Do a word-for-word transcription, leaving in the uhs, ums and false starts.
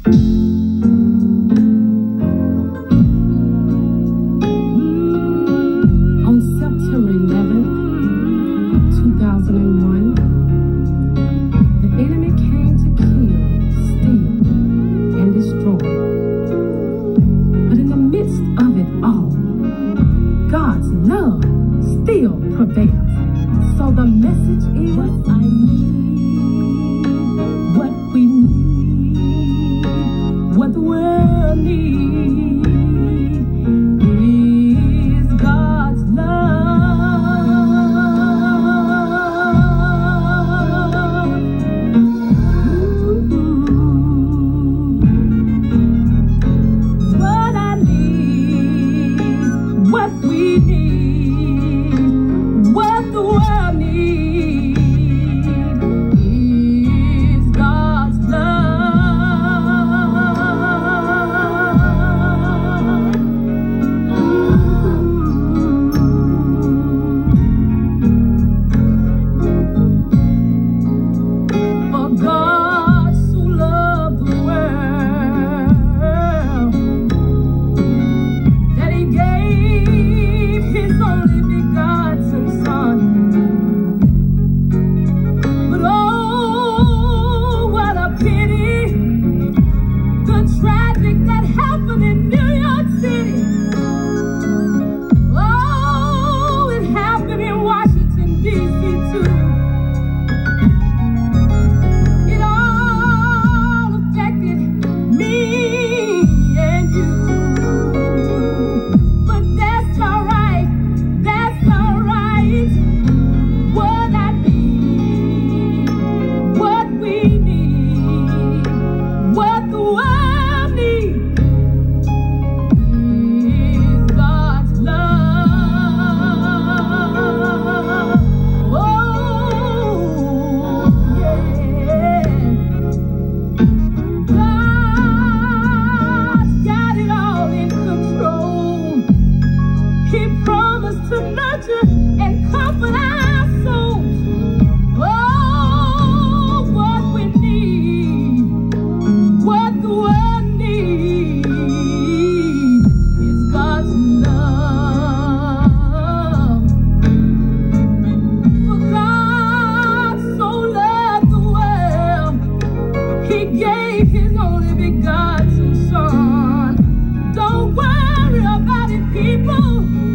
On September eleventh, two thousand one, the enemy came to kill, steal, and destroy. But in the midst of it all, God's love still prevails. So the message is what I need, what we need, what the world needs is God's love. What I need, what we need, what the world needs is God's love. For God so loved the world that He gave His only begotten Son. But oh, what a pity, the tragic that happened in New York City. Oh, it happened in Washington, D C too. It all affected me and you. But that's alright, that's alright. What I need, what we need, what the world needs is God's love. Oh, yeah. God's got it all in control. He promised to nurture and comfort our souls. Oh, what we need, what the world needs is God's love. For God so loved the world, He gave His only begotten Son. Don't worry about it, people.